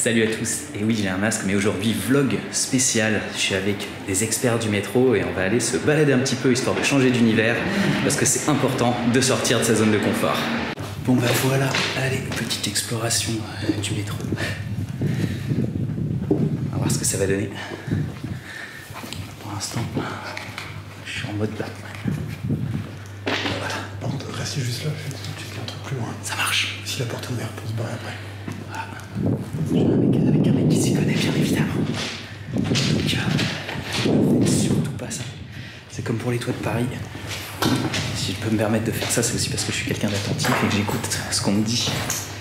Salut à tous, et oui j'ai un masque mais aujourd'hui vlog spécial, je suis avec des experts du métro et on va aller se balader un petit peu histoire de changer d'univers parce que c'est important de sortir de sa zone de confort. Bon bah voilà, allez, petite exploration du métro. On va voir ce que ça va donner. Pour l'instant, je suis en mode Batman. Voilà. Par contre, restez juste là, tu fais un truc plus loin. Ça marche. Si la porte est ouverte pour se barrer après. Voilà. Je suis avec un mec qui s'y connaît bien évidemment. Donc, ne faites surtout pas ça. C'est comme pour les toits de Paris. Si je peux me permettre de faire ça, c'est aussi parce que je suis quelqu'un d'attentif et que j'écoute ce qu'on me dit.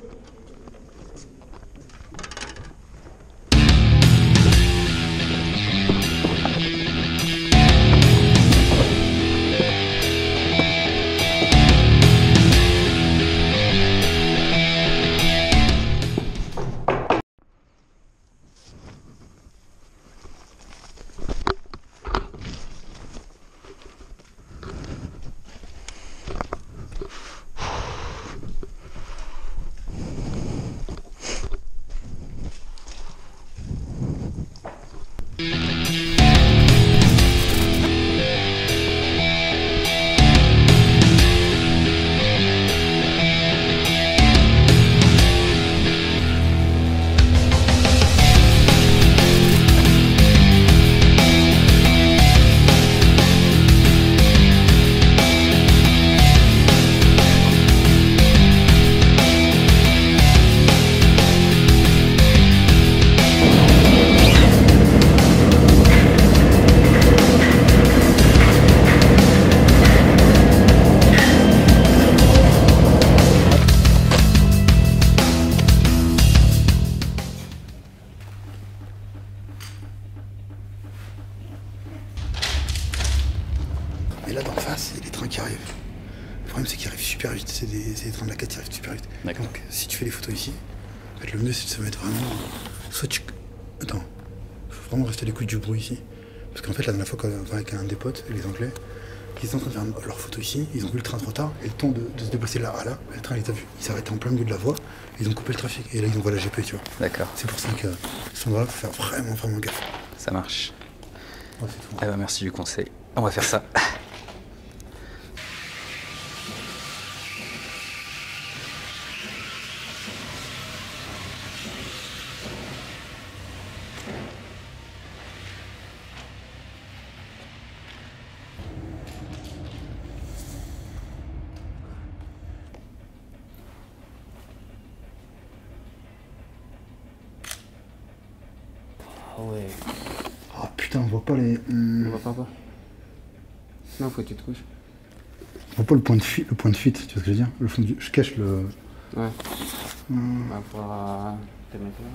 Et là, d'en face, il y a des trains qui arrivent. Le problème, c'est qu'ils arrivent super vite. C'est des trains de la 4 qui arrivent super vite. Donc, si tu fais les photos ici, en fait, le mieux, c'est de se mettre vraiment. Soit tu. Attends, faut vraiment rester à l'écoute du bruit ici. Parce qu'en fait, la dernière fois, quand on va avec un des potes, les Anglais, ils étaient en train de faire leurs photos ici, ils ont vu le train trop tard, et le temps de se déplacer là à là, le train, il t'a vu. Il s'est arrêté en plein milieu de la voie, et ils ont coupé le trafic. Et là, ils envoient la GP, tu vois. D'accord. C'est pour ça que cet endroit-là, faut faire vraiment gaffe. Ça marche. Ouais, c'est tout. Ah bah merci du conseil. On va faire ça. Ah ouais. Ah putain, on voit pas les. On voit pas quoi. Non, faut que tu te couches. On voit pas le point de fuite, tu vois ce que je veux dire? Le fond du. Je cache le. Ouais. Bah, faudra te mettre là.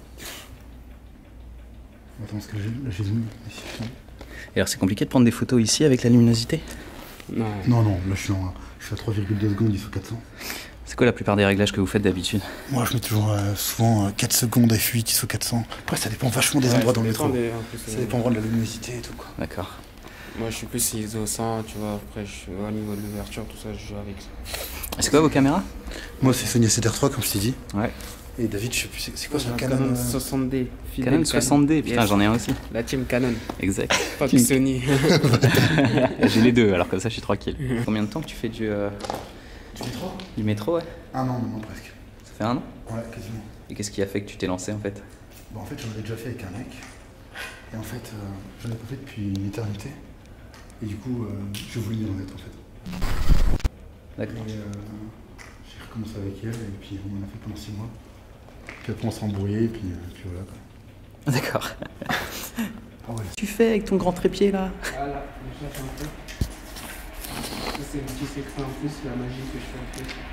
Attends, parce que j'ai zoomé ici. Et alors c'est compliqué de prendre des photos ici avec la luminosité? Non. Non, là je suis à 3,2 secondes, ISO 400. C'est quoi la plupart des réglages que vous faites d'habitude? Moi je mets toujours souvent 4 secondes F8, ISO 400. Après ça dépend vachement des endroits dans le métro. Ça dépend vraiment de la luminosité et tout quoi. D'accord. Moi je suis plus ISO 100, tu vois. Après je suis au niveau de l'ouverture, tout ça, je joue avec ça. C'est quoi vos caméras? Moi c'est Sony A7R3 comme je t'ai dit. Ouais. Et David, je sais plus, c'est quoi son Canon Canon 60D. Canon 60D, putain Yes. j'en ai un aussi. La team Canon, Exact. pas que Sony. J'ai les deux, alors comme ça je suis tranquille. Combien de temps que tu fais Du métro? du métro, ouais? Un an maintenant presque. Ça fait un an? Ouais, quasiment. Et qu'est-ce qui a fait que tu t'es lancé en fait? Bon en fait j'en avais déjà fait avec un mec. Et en fait j'en ai pas fait depuis une éternité. Et du coup je voulais m'y remettre en fait. D'accord. Et j'ai recommencé avec elle et puis on en a fait pendant 6 mois. Puis après on s'est embrouillé et puis voilà quoi. D'accord. Ah ouais. Tu fais avec ton grand trépied là? Voilà, je cherche un peu. Ça c'est le petit secret en plus, la magie que je fais en plus.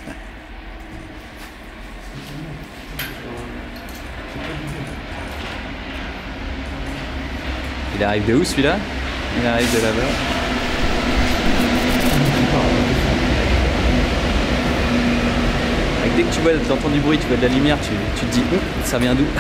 Il arrive de où celui-là? Il arrive de là-bas. Dès que tu vois, t'entends du bruit, tu vois de la lumière, tu te dis, ça vient d'où?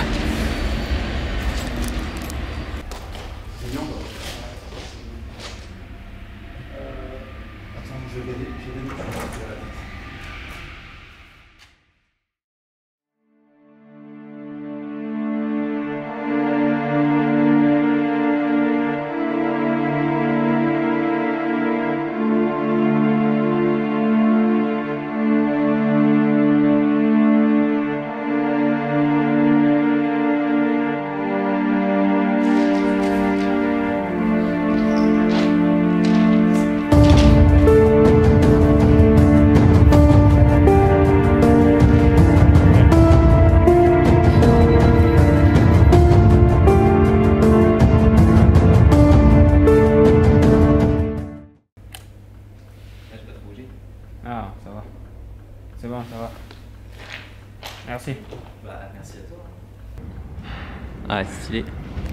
Ah, stylé.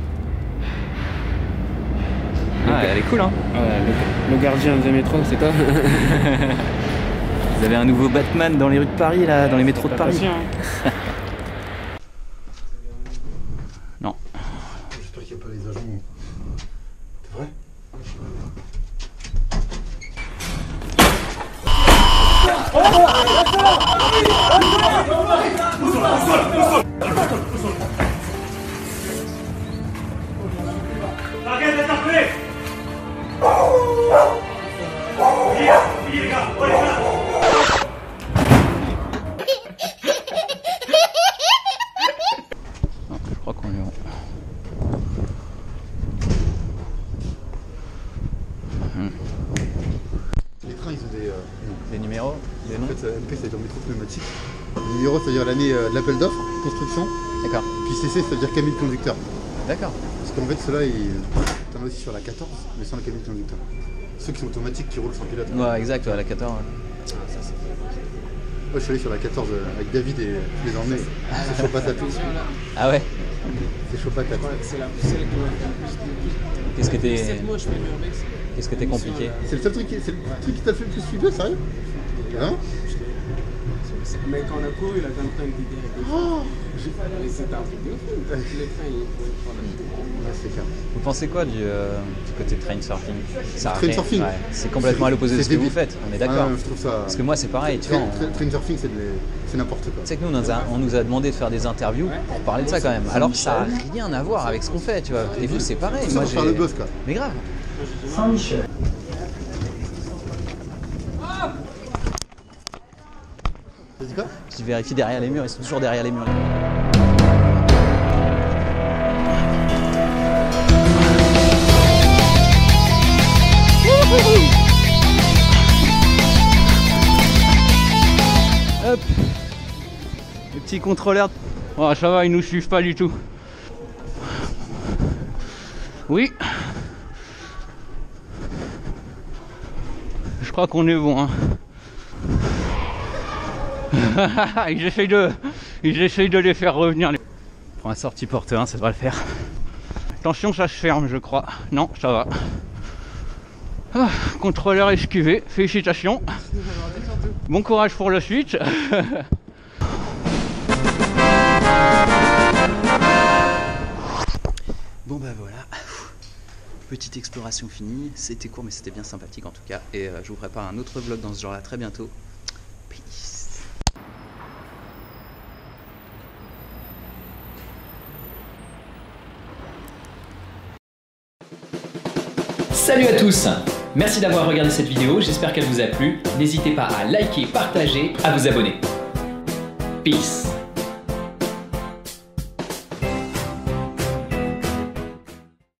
Ah, elle est cool, hein. Le gardien de métro, c'est toi. Vous avez un nouveau Batman dans les rues de Paris, là, dans les métros de Paris. Hein. Non. J'espère qu'il n'y a pas les agents. C'est vrai? Arrête d'interpeller. Les gars, oh les gars. Je crois qu'on est bon. Les trains, ils ont Des numéros, des noms. En fait, MP, ça veut dire métro pneumatique. Le numéro, ça veut dire l'année de l'appel d'offres, construction. D'accord. Puis CC, ça veut dire cabine conducteur. D'accord. Parce qu'en fait, ceux-là, t'en as aussi sur la 14, mais sans la cabine conducteur. Ceux qui sont automatiques, qui roulent sans pilote. Ouais, exact, ouais, la 14. Ouais. Moi, je suis allé sur la 14 avec David et je les ai emmenés. C'est chaud patate. Ah ouais. C'est chaud patate. C'est la celle qui m'a fait le plus de. Qu'est-ce que t'es. 7 mois, je fais l'urbex. Qu'est-ce que t'es compliqué? C'est le seul truc, c'est le truc qui t'a fait le plus flipper, sérieux? Hein? Mais quand on a couru, il a quand même pris une idée. Mais c'était un truc de fou. Les trains, ils pouvaient prendre la vidéo. Ouais, c'est clair. Vous pensez quoi du côté de train surfing? Ça Train surfing, ouais, c'est complètement à l'opposé de ce que vous faites, on est d'accord. Je trouve ça. Parce que moi c'est pareil, tu vois. Train surfing, c'est n'importe quoi. Tu sais que nous on nous a demandé de faire des interviews pour parler de ça quand même. Alors ça n'a rien à voir avec ce qu'on fait, tu vois. Et vous c'est pareil. Tout ça pour faire le buzz, quoi. Mais grave. Saint-Michel. T'as dit quoi? Tu vérifies derrière les murs, ils sont toujours derrière les murs. Hop. Les petits contrôleurs. Oh, ça va, ils nous suivent pas du tout. Oui. Je crois qu'on est bon. Hein. ils essayent de les faire revenir. Prends la sortie porte 1, ça devrait le faire. Attention, ça se ferme, je crois. Non, ça va. Ah, contrôleur esquivé, félicitations. Bon courage pour la suite. Bon bah voilà, petite exploration finie, c'était court mais c'était bien sympathique en tout cas. Et je vous prépare un autre vlog dans ce genre là très bientôt. Peace. Salut à tous! Merci d'avoir regardé cette vidéo, j'espère qu'elle vous a plu. N'hésitez pas à liker, partager, à vous abonner. Peace!